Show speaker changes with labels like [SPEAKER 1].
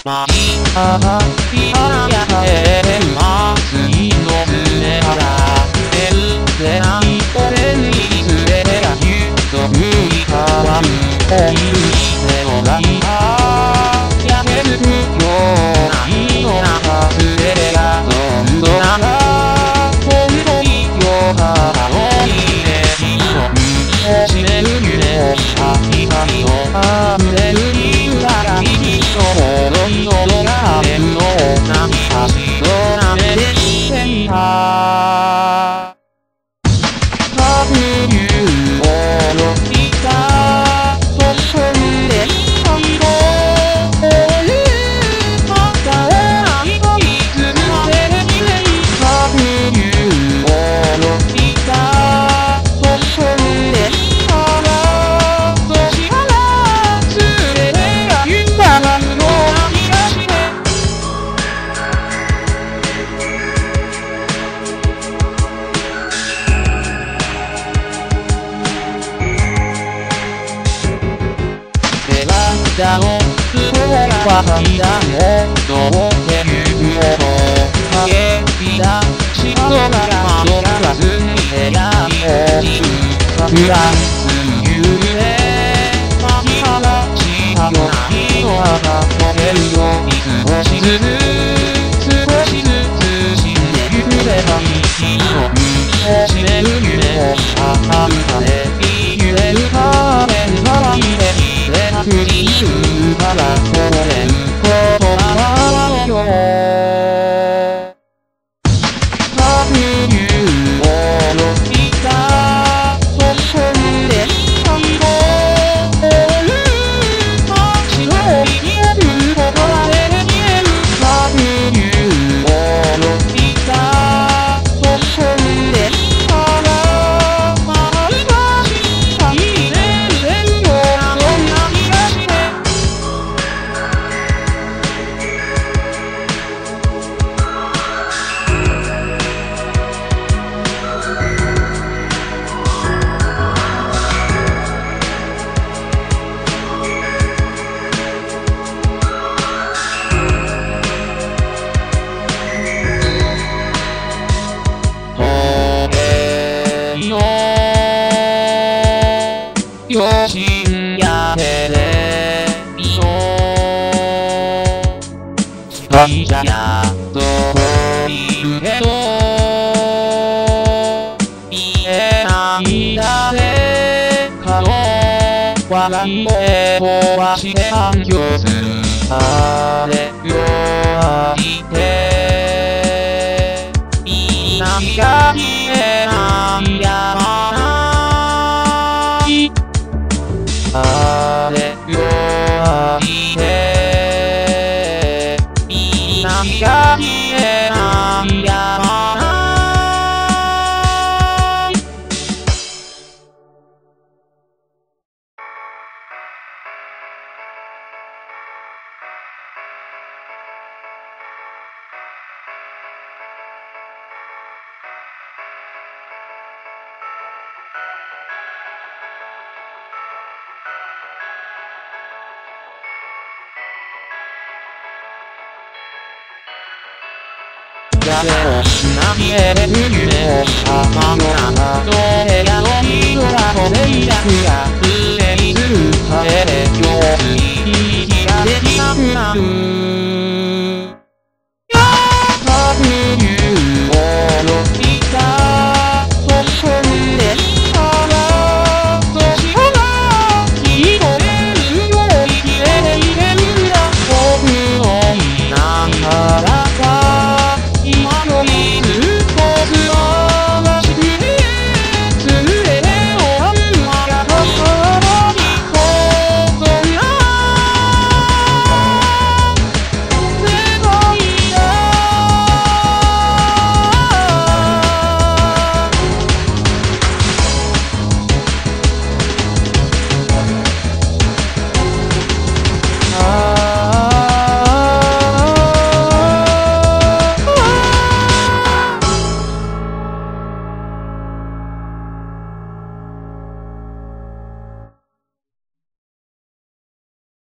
[SPEAKER 1] まじあはひはやかえれま次の爪から出る出ない俺に連れてやゆと向いたわんおいるしてもらいやけずくような火の中連れてやどんどならほんとによか青いで一緒に落ちれる夢を光をあふれる理由なら一緒ほどに喉が荒れるのを何かしとなめでしていた白龍を乗りたと飛んで最後を言うまたないといつまでできれい白龍を乗りたと飛んでからとしから連れてがゆったがるのな気がしてベランダの向こうは階段を通ってゆくほど陰日だし窓から窓ガラスに部屋に落ちるフランスに揺れ巻き放したような日の朝溶けるように少しずつ死んでゆくればいい一緒に落ちれる夢を測るために揺れる仮面が湧いてきてなくり言うからこれることならよ白龍を乗りたと飛んで最後を言う白い見えることまでで見える白龍を乗りたと飛んでから丸がしたいでれるようなそんな気がして余震やテレビション会社やどこいるけど見えない誰かの笑い声壊して反響するあれよ相手南が見えないやまないあれよ相手南が見えないやまない誰もな見える夢を頭の中の部屋の広がとで抱くや